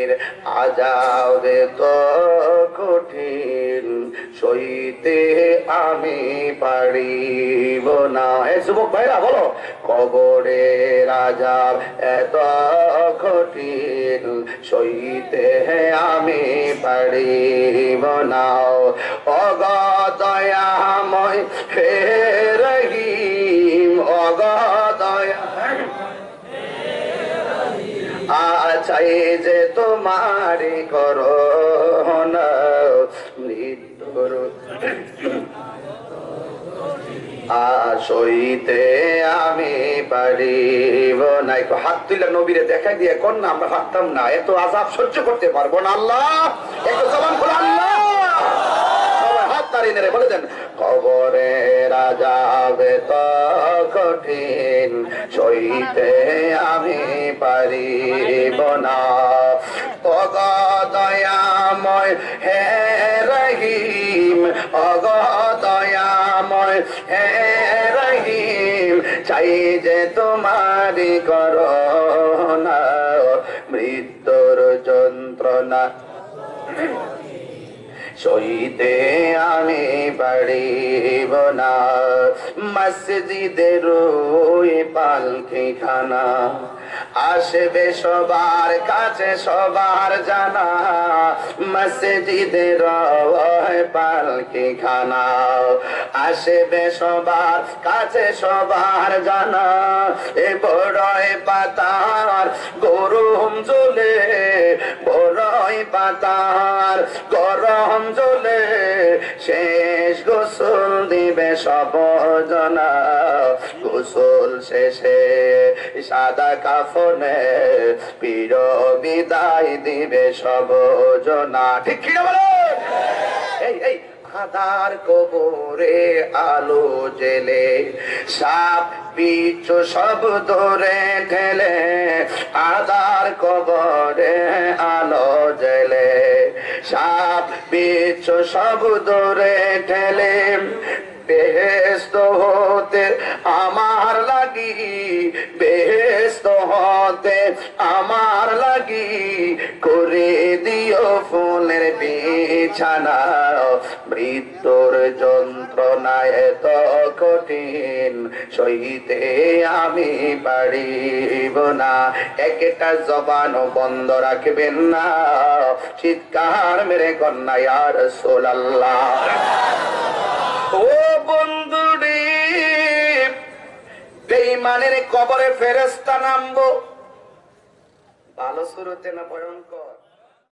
নবীর আযাব তো কঠিন সইতে আমি পারিব না। এ যুবক ভাইরা বলো, কবরের আযাব এত কঠিন সইতে আমি পারিব না। অগদয়াময় হে রহিম, অগদয়া চাই যে তোমারি করোনা মৃত্যুর সইতে আমি পারিব না। একটু হাত তুলে নবীরে দেখাই দিয়ে কোন না আমরা পারতাম না, এত আযাব সহ্য করতে পারবো না। আল্লাহ একটু জবান খুলে আল্লাহ সবাই হাত তাড়িয়ে নেড়ে বলে দেন, কবরের আযাব তো কঠিন সইতে আমি পারিব না। অগদয়াময় হে রহিম, অগদয়াময় হে রহিম, চাই যে তোমারি করোনা মৃত্যুর যন্ত্রণা সইতে আমি পারিব না। মসজিদের ওই পালকি খানা আসবে সবার কাছে সবার জানা, মসজিদের ওই পালকি খানা আসবে সবার কাছে সবার জানা। এ বড়ই পাতার গরম জলে, বড়ই পাতার গরম জলে শেষ গোসল দিবে সব জনা। গোসল শেষে সাদা কাফনে প্রিয় বিদায় দিবে সব জনা। ঠিক কি না বলো? এই আধার কবরে আলো জেলে সাপ বিচ্ছু সব ধরে ঠেলে, আধার কবরে আলো জেলে সাপ বিচ্ছু সব ধরে ঠেলে, বেহেশত হতে আমার লাগি, বেহেশত হতে আমার লাগি করে দিও ফুলের বিছানা। মৃত্যুর যন্ত্রণা এত কঠিন সইতে আমি পারিব না। একটা জবানও বন্ধ রাখবেন না, চিৎকার মেরে কন্যা ইয়া রাসূলুল্লাহ। ও বন্ধুরে, বেঈমানের কবরে ফেরেশতা নামবো, ভালো শুরুতে না ভয়ঙ্কর?